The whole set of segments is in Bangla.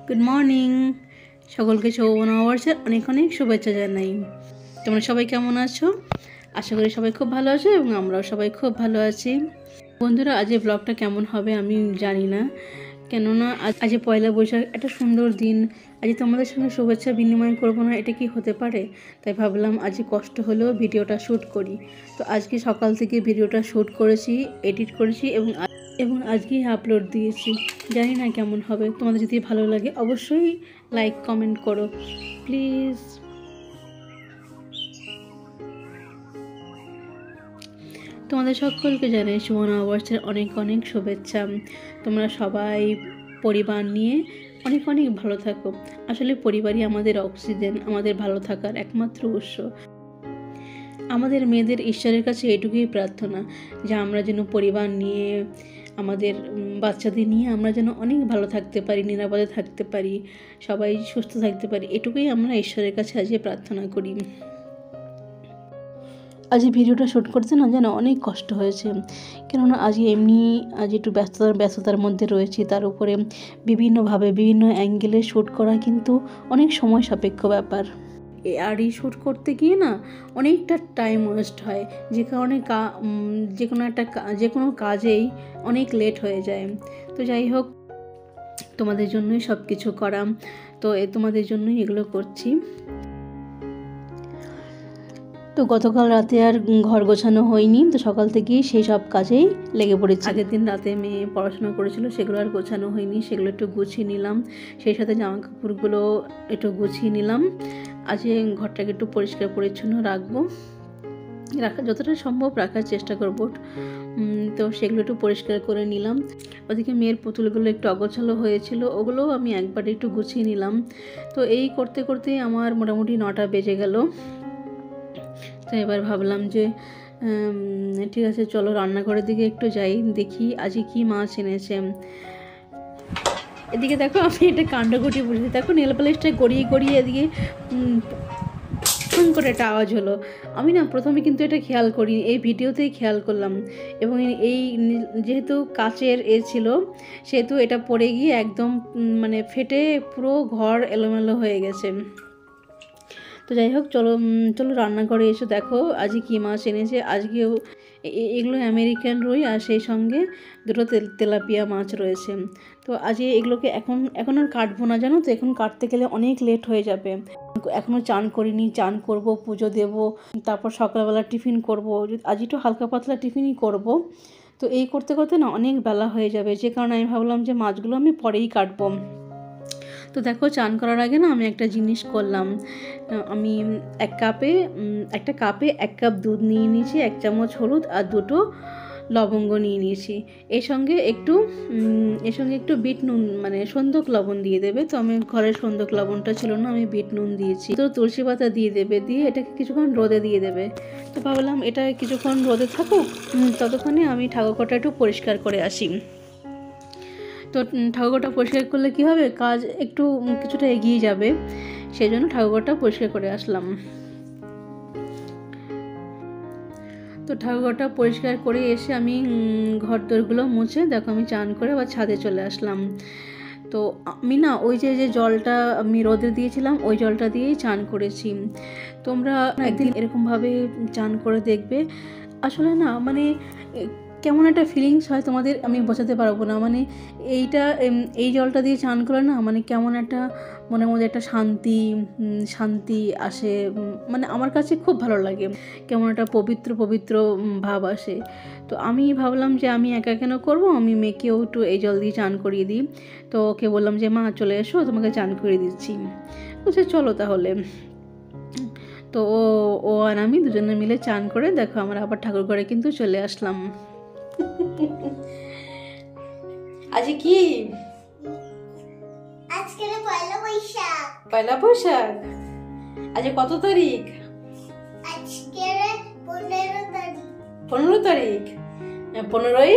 গুড মর্নিং সকলকে নববর্ষের অনেক অনেক শুভেচ্ছা জানাই। তোমরা সবাই কেমন আছো? আশা করি সবাই খুব ভালো আছো এবং আমরাও সবাই খুব ভালো আছি। বন্ধুরা, আজ এই ব্লগটা কেমন হবে আমি জানি না, কেননা আজ পয়লা বৈশাখ, একটা সুন্দর দিন। আজ তোমাদের সঙ্গে শুভেচ্ছা বিনিময় করবো না, এটা কি হতে পারে? তাই ভাবলাম আজ কষ্ট হলেও ভিডিওটা শ্যুট করি। তো আজকে সকাল থেকে ভিডিওটা শ্যুট করেছি, এডিট করেছি এবং আজকেই আপলোড দিয়েছি। জানি না কেমন হবে। তোমাদের যদি ভালো লাগে অবশ্যই লাইক কমেন্ট করো প্লিজ। তোমাদের সকলকে জানাই শুভ নববর্ষের অনেক অনেক শুভেচ্ছা। তোমরা সবাই পরিবার নিয়ে অনেক অনেক ভালো থাকো। আসলে পরিবারই আমাদের অক্সিজেন, আমাদের ভালো থাকার একমাত্র উৎস। আমাদের মেয়েদের ঈশ্বরের কাছে এটুকুই প্রার্থনা যে আমরা যেন পরিবার নিয়ে, আমাদের বাচ্চাদের নিয়ে আমরা যেন অনেক ভালো থাকতে পারি, নিরাপদে থাকতে পারি, সবাই সুস্থ থাকতে পারি। এটুকুই আমরা ঈশ্বরের কাছে আজকে প্রার্থনা করি। আজ ভিডিওটা শ্যুট করতে না যেন অনেক কষ্ট হয়েছে, কেননা আজ একটু ব্যস্ততার মধ্যে রয়েছি। তার উপরে বিভিন্নভাবে বিভিন্ন অ্যাঙ্গেলে শ্যুট করা কিন্তু অনেক সময় সাপেক্ষ ব্যাপার। আর এই শ্যুট করতে গিয়ে না অনেকটা টাইম ওয়েস্ট হয়, যে কারণে যে কোনো কাজেই অনেক লেট হয়ে যায়। তো যাই হোক, তোমাদের জন্যই সব কিছু করা, তো তোমাদের জন্যই এগুলো করছি। তো গতকাল রাতে আর ঘর গোছানো হয়নি, তো সকাল থেকেই সেই সব কাজেই লেগে পড়েছি। আগের দিন রাতে মেয়ে পড়াশোনা করেছিল, সেগুলো আর গোছানো হয়নি, সেগুলো একটু গুছিয়ে নিলাম। সেই সাথে জামা কাপড়গুলো একটু গুছিয়ে নিলাম। আজকে ঘরটাকে একটু পরিষ্কার পরিচ্ছন্ন যতটা সম্ভব রাখার চেষ্টা করব। তো সেগুলো একটু পরিষ্কার করে নিলাম। ওদিকে মেয়ের পুতুলগুলো একটু অগোছালো হয়েছিল, ওগুলোও আমি একবার একটু গুছিয়ে নিলাম। তো এই করতে করতে আমার মোটামুটি 9টা বেজে গেল। তো এবার ভাবলাম যে ঠিক আছে, চলো রান্নাঘরের দিকে একটু যাই, দেখি আজকে কি মাছ এনেছে। এদিকে দেখো, আমি একটা কাণ্ড ঘটিয়ে বসেছি। দেখো, নেল পালিশটা গড়িয়ে এদিকে করে একটা আওয়াজ হলো। আমি না প্রথমে কিন্তু এটা খেয়াল করিনি, এই ভিডিওতেই খেয়াল করলাম। এবং এই যেহেতু কাচের ছিল, সেহেতু এটা পড়ে গিয়ে একদম ফেটে পুরো ঘর এলোমেলো হয়ে গেছে। তো যাই হোক, চলো রান্নাঘরে এসে দেখো আজকে কী মাছ এনেছে। আজকেও এগুলো আমেরিকান রুই, আর সেই সঙ্গে দুটো তেলাপিয়া মাছ রয়েছে। তো আজকে এগুলোকে এখন আর কাটবো না, জানো তো। এখন কাটতে গেলে অনেক লেট হয়ে যাবে। এখনও চান করিনি, চান করব, পুজো দেব, তারপর সকালবেলা টিফিন করব। আজ একটু হালকা পাতলা টিফিনই করব। তো এই করতে করতে না অনেক বেলা হয়ে যাবে, যে কারণে আমি ভাবলাম যে মাছগুলো আমি পরেই কাটবো। তো দেখো, চান করার আগে না আমি একটা জিনিস করলাম। আমি একটা কাপে 1 কাপ দুধ নিয়ে নিয়েছি, 1 চামচ হলুদ আর 2টো লবঙ্গ নিয়ে নিয়েছি। এর সঙ্গে একটু বিট নুন, সন্দক লবণ দিয়ে দেবে। তো আমি ঘরের সন্দক লবণটা ছিল না, আমি বিট নুন দিয়েছি। তো তুলসী পাতা দিয়ে দেবে, দিয়ে এটাকে কিছুক্ষণ রোদে দিয়ে দেবে। তো ভাবলাম এটা কিছুক্ষণ রোদে থাকুক, ততক্ষণে আমি ঠাকুরঘরটা একটু পরিষ্কার করে আসি। তো ঠাকুরঘরটা পরিষ্কার করলে কী হবে, কাজ কিছুটা এগিয়ে যাবে, সেই জন্য ঠাকুরঘরটা পরিষ্কার করে আসলাম। তো ঠাকুরঘরটা পরিষ্কার করে এসে আমি ঘর দোরগুলো মুছে, দেখো আমি চান করে আবার ছাদে চলে আসলাম। তো আমি না ওই যে জলটা আমি রোদে দিয়েছিলাম, ওই জলটা দিয়েই চান করেছি। তোমরা একদিন এরকমভাবে চান করে দেখবে। আসলে না কেমন একটা ফিলিংস হয় তোমাদের, আমি বোঝাতে পারবো না। এই জলটা দিয়ে চান করে না কেমন একটা মনের মধ্যে একটা শান্তি আসে। আমার কাছে খুব ভালো লাগে, কেমন একটা পবিত্র ভাব আসে। তো আমি ভাবলাম যে আমি একা কেন করবো, আমি মেয়েকেও একটু এই জল দিয়ে চান করিয়ে দিই। তো ওকে বললাম যে মা চলে এসো, তোমাকে চান করিয়ে দিচ্ছি। বলছে চলো তাহলে। তো ও আর আমি দুজনে মিলে চান করে দেখো আমরা আবার ঠাকুর ঘরে কিন্তু চলে আসলাম। আজ কি? আজকে পয়লা বৈশাখ। পয়লা বৈশাখ। আজ কত তারিখ? আজকে 15 তারিখ। 15 তারিখ। 15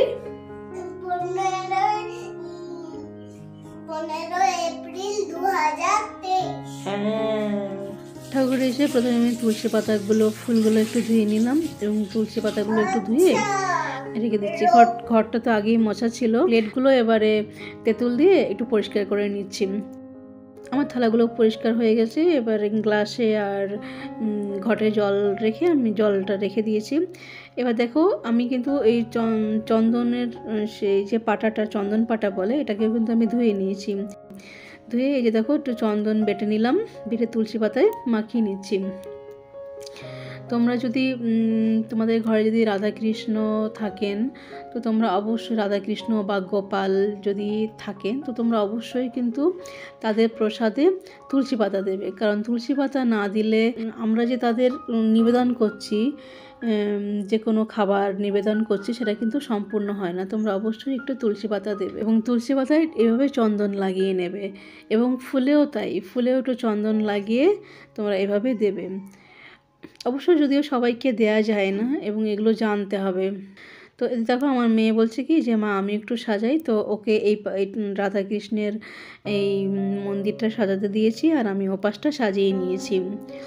এপ্রিল 2023। হ্যাঁ। ঠাকুর এসে প্রথমে আমি তুলসী ফুলগুলো একটু ধুয়ে নিলাম, এবং তুলসী পাতাগুলো একটু ধুয়ে রেখে দিচ্ছি। ঘরটা তো আগেই মোছা ছিল। প্লেটগুলো এবারে তেঁতুল দিয়ে একটু পরিষ্কার করে নিচ্ছি। আমার থালাগুলো পরিষ্কার হয়ে গেছে। এবার গ্লাসে আর ঘটে জল রেখে আমি জলটা রেখে দিয়েছি। এবার দেখো আমি কিন্তু এই চন্দনের সেই যে পাটাটা চন্দন পাটা বলে এটাকেও কিন্তু আমি ধুয়ে নিয়েছি। ধুয়ে এই যে দেখো একটু চন্দন বেটে নিলাম, বেটে তুলসী পাতায় মাখিয়ে নিচ্ছি। তোমরা যদি তোমাদের ঘরে যদি রাধাকৃষ্ণ থাকেন তো তোমরা অবশ্যই রাধাকৃষ্ণ বা গোপাল যদি থাকেন তো তোমরা অবশ্যই কিন্তু তাদের প্রসাদে তুলসী পাতা দেবে, কারণ তুলসী পাতা না দিলে আমরা যে তাদের নিবেদন করছি, যে কোনো খাবার নিবেদন করছি সেটা কিন্তু সম্পূর্ণ হয় না। তোমরা অবশ্যই একটু তুলসী পাতা দেবে এবং তুলসী পাতায় এভাবে চন্দন লাগিয়ে নেবে এবং ফুলেও তাই, ফুলেও একটু চন্দন লাগিয়ে তোমরা এভাবে দেবে। অবশ্য যদিও সবাইকে দেয়া যায় না এবং এগুলো জানতে হবে। তো দেখো আমার মেয়ে বলছে কি যে মা আমি একটু সাজাই, তো ওকে এই রাধাকৃষ্ণের এই মন্দিরটা সাজাতে দিয়েছি আর আমি ওপাশটা সাজিয়ে নিয়েছি।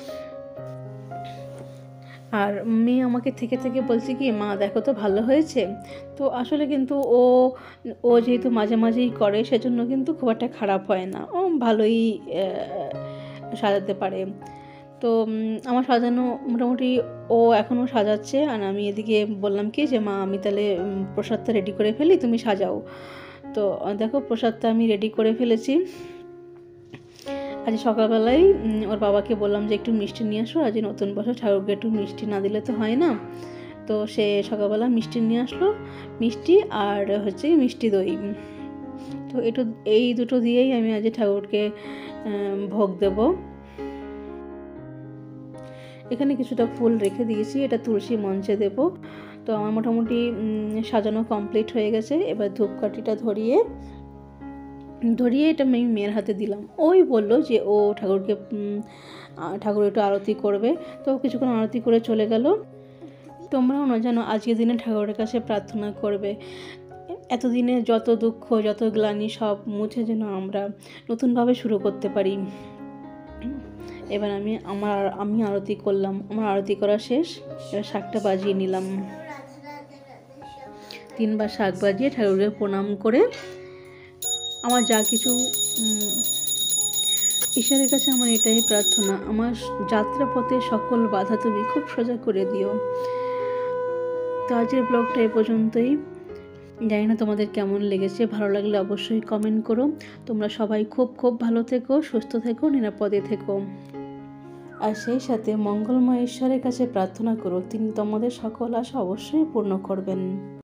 আর মেয়ে আমাকে থেকে থেকে বলছে কি মা দেখো তো ভালো হয়েছে। তো আসলে কিন্তু ও যেহেতু মাঝে মাঝেই করে সেজন্য কিন্তু খুব একটা খারাপ হয় না, ও ভালোই সাজাতে পারে। তো আমার সাজানো মোটামুটি ও এখনও সাজাচ্ছে আর আমি এদিকে বললাম কি যে মা আমি তাহলে প্রসাদটা রেডি করে ফেলি, তুমি সাজাও। তো দেখো প্রসাদটা আমি রেডি করে ফেলেছি। আজ সকালবেলায় ওর বাবাকে বললাম যে একটু মিষ্টি নিয়ে আসো, আজ নতুন বছর ঠাকুরকে একটু মিষ্টি না দিলে তো হয় না। তো সে সকালবেলা মিষ্টি নিয়ে আসলো, মিষ্টি আর হচ্ছে মিষ্টি দই। তো এই দুটো দিয়েই আমি আজ ঠাকুরকে ভোগ দেবো। এখানে কিছুটা ফুল রেখে দিয়েছি, এটা তুলসী মঞ্চে দেব। তো আমার মোটামুটি সাজানো কমপ্লিট হয়ে গেছে। এবার ধূপকাঠিটা ধরিয়ে এটা আমি মেয়ের হাতে দিলাম। ওই বলল যে ও ঠাকুর একটু আরতি করবে, তো কিছুক্ষণ আরতি করে চলে গেল। তোমরাও না জানো আজকের দিনে ঠাকুরের কাছে প্রার্থনা করবে এতদিনে যত দুঃখ যত গ্লানি সব মুছে যেন আমরা নতুনভাবে শুরু করতে পারি। এবার আমি আরতি করলাম, আমার আরতি করা শেষ। এবার শাকটা বাজিয়ে নিলাম, 3বার শাক বাজিয়ে ঠাকুরকে প্রণাম করে আমার যা কিছু ঈশ্বরের কাছে আমার এটাই প্রার্থনা, আমার যাত্রাপথে সকল বাধা তুমি খুব সোজা করে দিও। তো আজকের ব্লগটা এ পর্যন্তই। জানি না তোমাদের কেমন লেগেছে, ভালো লাগলে অবশ্যই কমেন্ট করো। তোমরা সবাই খুব খুব ভালো থেকো, সুস্থ থেকো, নিরাপদে থেকো। আর সেই সাথে মঙ্গলময় ঈশ্বরের কাছে প্রার্থনা করো তিনি তোমাদের সকল আশা অবশ্যই পূর্ণ করবেন।